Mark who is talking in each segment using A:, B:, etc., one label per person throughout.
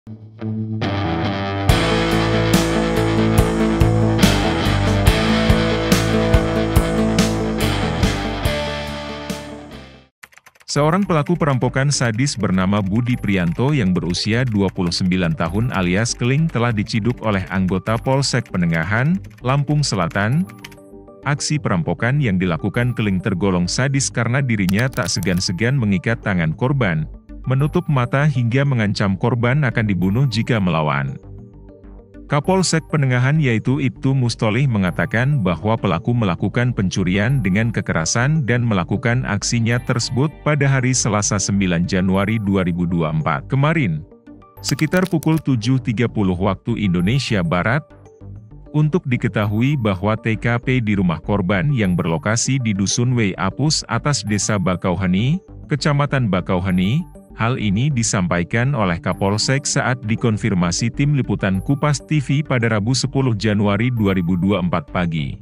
A: Seorang pelaku perampokan sadis bernama Budi Priyanto yang berusia 29 tahun alias Keling telah diciduk oleh anggota Polsek Penengahan, Lampung Selatan. Aksi perampokan yang dilakukan Keling tergolong sadis karena dirinya tak segan-segan mengikat tangan korban, menutup mata hingga mengancam korban akan dibunuh jika melawan. Kapolsek Penengahan yaitu Ibtu Mustolih mengatakan bahwa pelaku melakukan pencurian dengan kekerasan dan melakukan aksinya tersebut pada hari Selasa 9 Januari 2024 kemarin, sekitar pukul 7.30 waktu Indonesia Barat. Untuk diketahui bahwa TKP di rumah korban yang berlokasi di Dusun Wei Apus atas Desa Bakauheni, Kecamatan Bakauheni. Hal ini disampaikan oleh Kapolsek saat dikonfirmasi tim liputan Kupas TV pada Rabu 10 Januari 2024 pagi.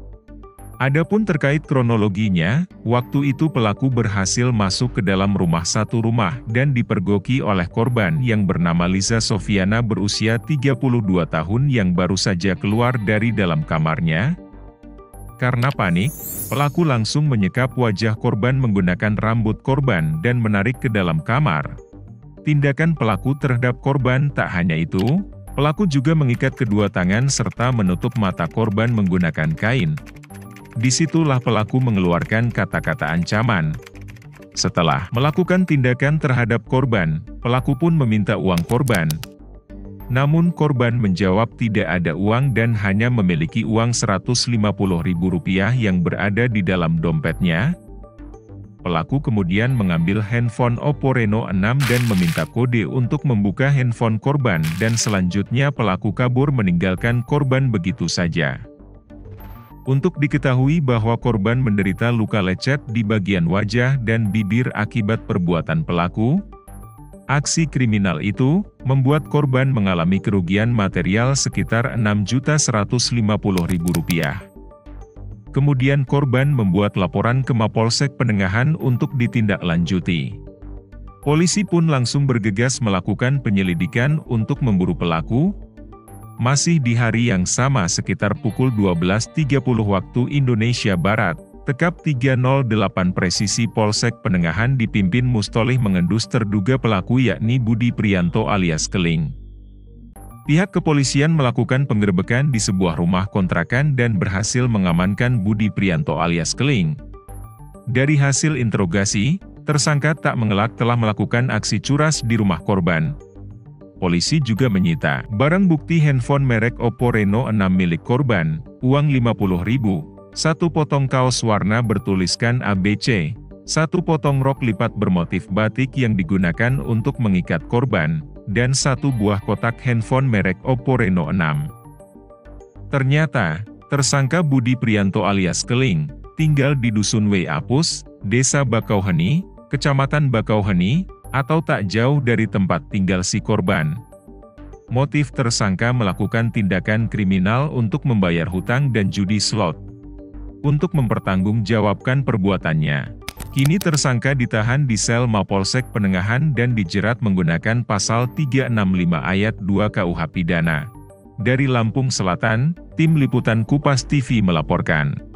A: Adapun terkait kronologinya, waktu itu pelaku berhasil masuk ke dalam satu rumah dan dipergoki oleh korban yang bernama Liza Sofiana berusia 32 tahun yang baru saja keluar dari dalam kamarnya. Karena panik, pelaku langsung menyekap wajah korban menggunakan rambut korban dan menarik ke dalam kamar. Tindakan pelaku terhadap korban tak hanya itu, pelaku juga mengikat kedua tangan serta menutup mata korban menggunakan kain. Disitulah pelaku mengeluarkan kata-kata ancaman. Setelah melakukan tindakan terhadap korban, pelaku pun meminta uang korban. Namun korban menjawab tidak ada uang dan hanya memiliki uang Rp150.000 yang berada di dalam dompetnya. Pelaku kemudian mengambil handphone Oppo Reno 6 dan meminta kode untuk membuka handphone korban dan selanjutnya pelaku kabur meninggalkan korban begitu saja. Untuk diketahui bahwa korban menderita luka lecet di bagian wajah dan bibir akibat perbuatan pelaku. Aksi kriminal itu membuat korban mengalami kerugian material sekitar Rp6.150.000. Kemudian korban membuat laporan ke Mapolsek Penengahan untuk ditindaklanjuti. Polisi pun langsung bergegas melakukan penyelidikan untuk memburu pelaku. Masih di hari yang sama sekitar pukul 12.30 waktu Indonesia Barat, Tekap 308 Presisi Polsek Penengahan dipimpin Mustolih mengendus terduga pelaku yakni Budi Priyanto alias Keling. Pihak kepolisian melakukan penggerebekan di sebuah rumah kontrakan dan berhasil mengamankan Budi Priyanto alias Keling. Dari hasil interogasi, tersangka tak mengelak telah melakukan aksi curas di rumah korban. Polisi juga menyita barang bukti handphone merek Oppo Reno 6 milik korban, uang Rp50.000, satu potong kaos warna bertuliskan ABC, satu potong rok lipat bermotif batik yang digunakan untuk mengikat korban, dan satu buah kotak handphone merek Oppo Reno 6. Ternyata, tersangka Budi Priyanto alias Keling, tinggal di Dusun Wei Apus, Desa Bakauheni, Kecamatan Bakauheni, atau tak jauh dari tempat tinggal si korban. Motif tersangka melakukan tindakan kriminal untuk membayar hutang dan judi slot. Untuk mempertanggungjawabkan perbuatannya, kini tersangka ditahan di sel Mapolsek Penengahan dan dijerat menggunakan pasal 365 ayat 2 KUH Pidana. Dari Lampung Selatan, tim liputan Kupas TV melaporkan.